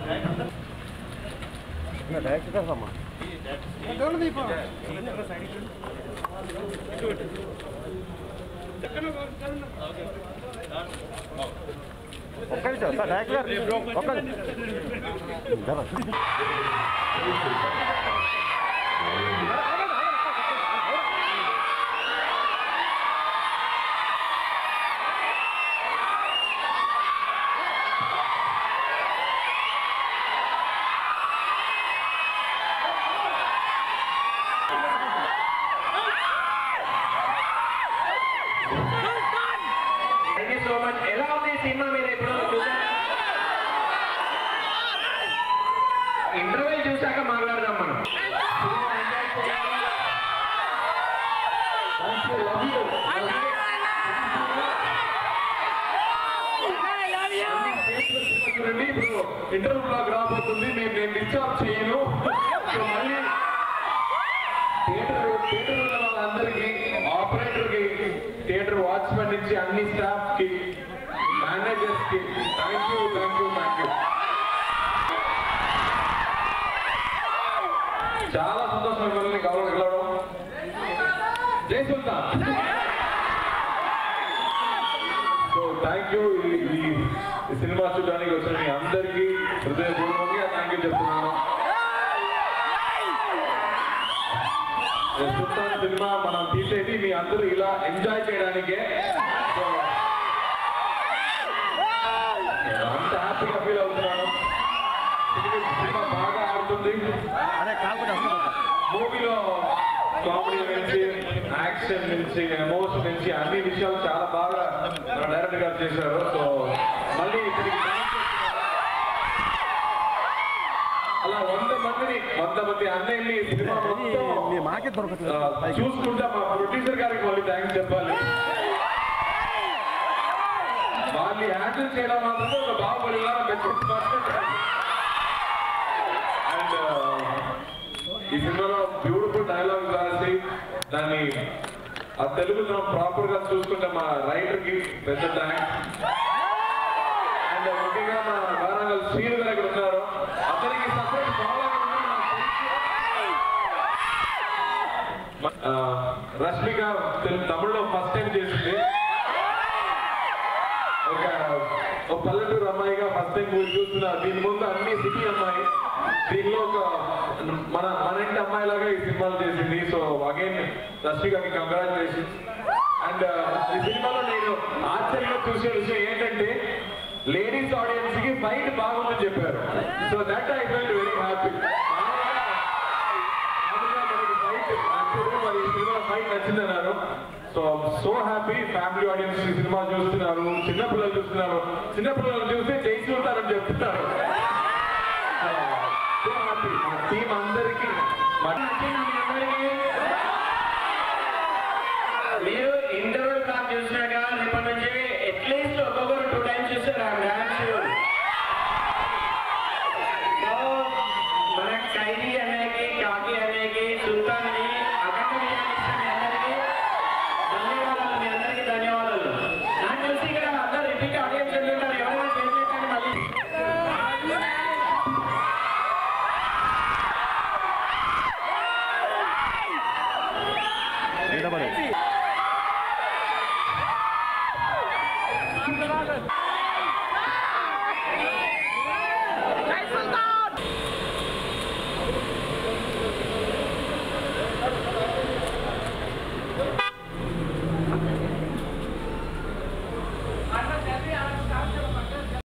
Direct అమ్మా ఒక్క నిమిషం సార్ డైరెక్ట్ ఒక్క ఇంటర్వ్యూ చూసాక మాట్లాడదాం మనం. ఇంటర్వ్యూ బ్లాగ్ రాబోతుంది, నేను డిస్టర్బ్ చేయను. మళ్ళీ థియేటర్ వాళ్ళందరికీ, ఆపరేటర్ కి, థియేటర్ వాచ్మెన్ నుంచి అన్ని స్టాఫ్ కి, మేనేజర్స్ కి థ్యాంక్ యూ. చాలా సంతోషం మిమ్మల్ని గెలవడం. జై సుల్తాన్. So thank you. ఈ సినిమా చూడడానికి వచ్చిన మీ అందరికీ హృదయపూర్వకంగా థ్యాంక్ యూ చెప్తున్నాను. సుల్తాన్ సినిమా మనం తీసేది మీ అందరూ ఇలా ఎంజాయ్ చేయడానికే. అంత హ్యాపీగా ఫీల్ అవుతున్నాను. సినిమా బాగా ఆడుతుంది. మూవీలో కామెడీ నుంచి, యాక్షన్ నుంచి, ఎమోషన్ నుంచి అన్ని విషయాలు చాలా బాగా డైరెక్టర్ గారు చేశారు. సో మళ్ళీ అలా 100 మంది అన్నయ్యని సినిమా చూసుకుంటా మా ప్రొడ్యూసర్ గారికి మళ్ళీ థ్యాంక్స్ చెప్పాలి. వాళ్ళు హ్యాండిల్ చేయడం మాత్రం ఒక బాహుబలిగా అండ్ ఈ సినిమాలో బ్యూటిఫుల్ డైలాగ్ రాసి దాన్ని ఆ తెలుగులో ప్రాపర్ గా చూసుకుంటే మా రైటర్ కి పెద్ద థ్యాంక్స్. అండ్ ముఖ్యంగా మా వారంగల్ శ్రీను గారు ఇక్కడ ఉన్నారు. అతనికి సపరేట్ రష్మిక తమిళలో ఫస్ట్ టైం చేసింది. ఒక పల్లెటూరు అమ్మాయిగా ఫస్ట్ టైం మూవీ చూస్తున్నారు. దీని ముందు అన్ని సిటీ అమ్మాయి, దీనిలో ఒక మన ఇంటి అమ్మాయి లాగా ఈ సినిమాలు చేసింది. సో అగైన్ రష్మికకి కంగ్రాచులేషన్స్. అండ్ ఈ సినిమాలో నేను ఆశ్చర్యంగా చూసే విషయం ఏంటంటే లేడీస్ ఆడియన్స్ కి ఫైట్ బాగుందని చెప్పారు. So that I felt very happy. మరి ఈ సినిమా ఫైట్ నచ్చిందన్నారు. So happy. ఫ్యామిలీ ఆడియన్స్ ఈ సినిమా చూస్తున్నారు, చిన్నపిల్లలు చూస్తున్నారు. చిన్నపిల్లలు చూస్తే జై సుల్తాన్ అని చెప్తున్నారు.